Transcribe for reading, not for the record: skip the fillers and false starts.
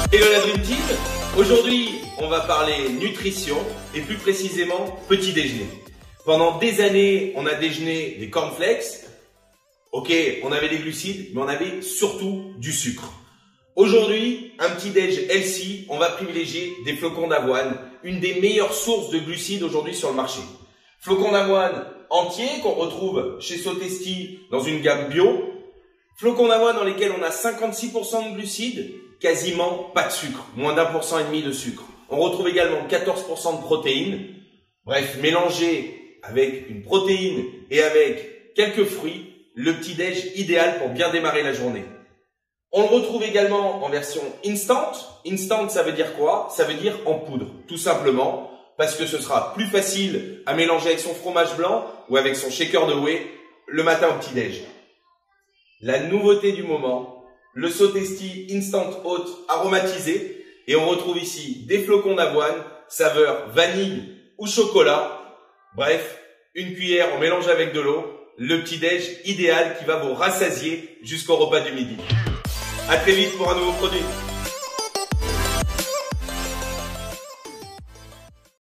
Hello la Dream Team. Aujourd'hui, on va parler nutrition et plus précisément petit déjeuner. Pendant des années, on a déjeuné des cornflakes. Ok, on avait des glucides, mais on avait surtout du sucre. Aujourd'hui, un petit déj healthy, on va privilégier des flocons d'avoine, une des meilleures sources de glucides aujourd'hui sur le marché. Flocons d'avoine entiers qu'on retrouve chez Sotesti dans une gamme bio. Flocons d'avoine dans lesquels on a 56% de glucides, quasiment pas de sucre, moins d'1,5% de sucre. On retrouve également 14% de protéines. Bref, mélangé avec une protéine et avec quelques fruits, le petit déj idéal pour bien démarrer la journée. On le retrouve également en version instant. Instant, ça veut dire quoi? Ça veut dire en poudre, tout simplement, parce que ce sera plus facile à mélanger avec son fromage blanc ou avec son shaker de whey le matin au petit déj. La nouveauté du moment, le Sotesti Instant Oat aromatisé, et on retrouve ici des flocons d'avoine, saveur vanille ou chocolat. Bref, une cuillère, on mélange avec de l'eau, le petit déj idéal qui va vous rassasier jusqu'au repas du midi. À très vite pour un nouveau produit.